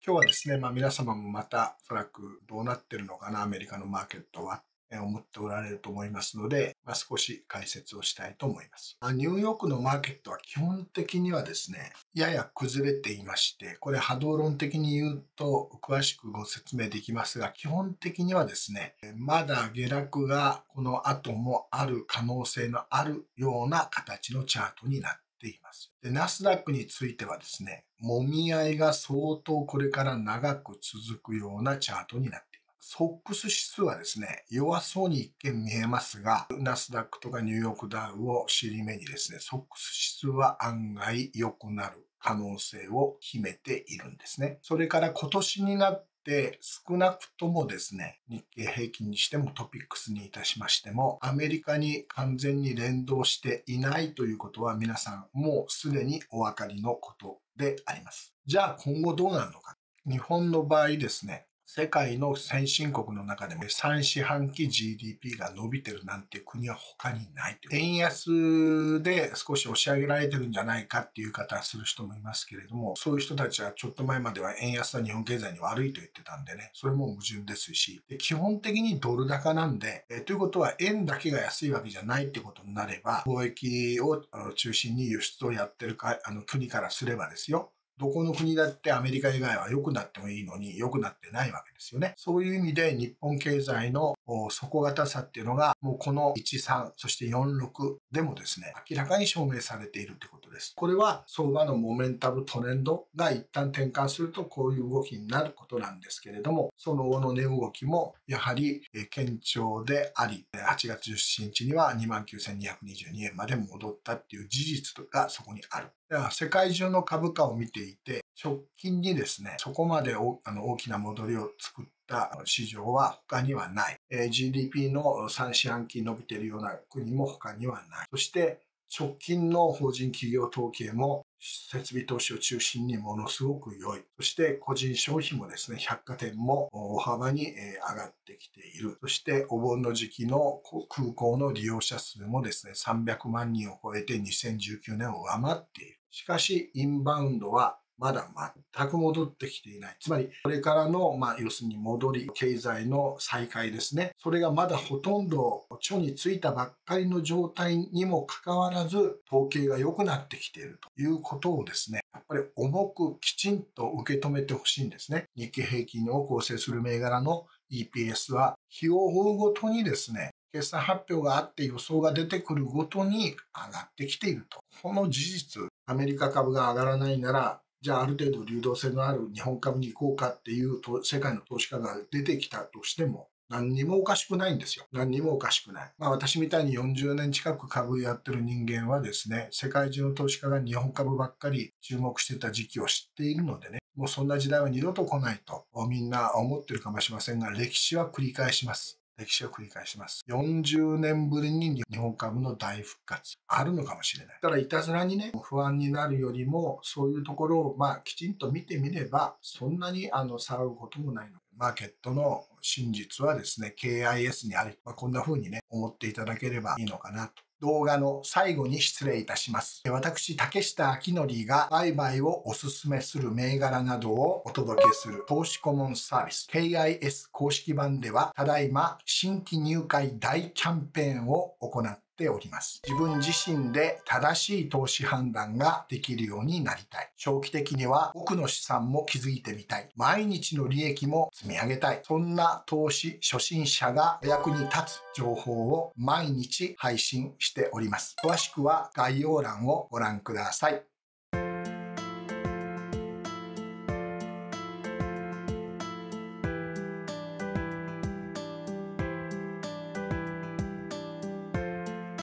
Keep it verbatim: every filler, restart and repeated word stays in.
今日はですね、まあ皆様もまたおそらくどうなってるのかな、アメリカのマーケットは、え思っておられると思いますので、まあ、少し解説をしたいと思います。まあ、ニューヨークのマーケットは基本的にはですね、やや崩れていまして、これ波動論的に言うと詳しくご説明できますが、基本的にはですね、まだ下落がこの後もある可能性のあるような形のチャートになっています。います。で、ナスダックについてはですね、揉み合いが相当これから長く続くようなチャートになっています。ソックス指数はですね、弱そうに一見見えますが、ナスダックとかニューヨークダウを尻目にですね、ソックス指数は案外良くなる可能性を秘めているんですね。それから今年になってで、少なくともですね、日経平均にしてもトピックスにいたしましても、アメリカに完全に連動していないということは皆さんもうすでにお分かりのことであります。じゃあ今後どうなるのか。日本の場合ですね、世界の先進国の中でもさん四半期 ジーディーピー が伸びてるなんていう国は他にない。円安で少し押し上げられてるんじゃないかっていう言い方をする人もいますけれども、そういう人たちはちょっと前までは円安は日本経済に悪いと言ってたんでね、それも矛盾ですし、基本的にドル高なんで、えということは円だけが安いわけじゃないってことになれば、貿易を中心に輸出をやってるかあの国からすればですよ、どこの国だってアメリカ以外は良くなってもいいのに良くなってないわけですよね。そういう意味で日本経済の底堅さっていうのがもうこのいちさんそしてよんろくでもですね、明らかに証明されているということです。これは相場のモメンタムトレンドが一旦転換するとこういう動きになることなんですけれども、その後の値動きもやはり堅調であり、はちがつじゅうしちにちには にまんきゅうせんにひゃくにじゅうにえんまで戻ったっていう事実がそこにある。世界中の株価を見ていて、直近にですね、そこまで大きな戻りを作った市場は他にはない。ジーディーピー のさん四半期伸びているような国も他にはない。そして直近の法人企業統計も設備投資を中心にものすごく良い。そして個人消費もですね、百貨店も大幅に上がってきている。そしてお盆の時期の空港の利用者数もですね、さんびゃくまんにんを超えてにせんじゅうきゅうねんを上回っている。しかし、インバウンドはまだ全く戻ってきていない。つまり、これからの、まあ、要するに戻り、経済の再開ですね。それがまだほとんど緒についたばっかりの状態にもかかわらず、統計が良くなってきているということをですね、やっぱり重くきちんと受け止めてほしいんですね。日経平均を構成する銘柄の イーピーエス は、日を追うごとにですね、決算発表があって予想が出てくるごとに上がってきていると。この事実、アメリカ株が上がらないなら、じゃあある程度流動性のある日本株に行こうかっていうと世界の投資家が出てきたとしても、何にもおかしくないんですよ。何にもおかしくない。まあ私みたいによんじゅうねん近く株やってる人間はですね、世界中の投資家が日本株ばっかり注目してた時期を知っているのでね、もうそんな時代は二度と来ないとみんな思ってるかもしれませんが、歴史は繰り返します。歴史を繰り返します。よんじゅうねんぶりに日本株の大復活あるのかもしれない。だからいたずらにね、不安になるよりも、そういうところをまあきちんと見てみれば、そんなにあの騒ぐこともないの。マーケットの真実はですね、ケーアイエス にあり、まあ、こんな風にね、思っていただければいいのかなと。動画の最後に失礼いたします。私、竹下明則が売買をお勧めする銘柄などをお届けする投資顧問サービス ケーアイエス 公式版では、ただいま新規入会大キャンペーンを行っております。自分自身で正しい投資判断ができるようになりたい。長期的には奥の資産も築いてみたい。毎日の利益も積み上げたい。そんな投資初心者が役に立つ情報を毎日配信しております。詳しくは概要欄をご覧ください。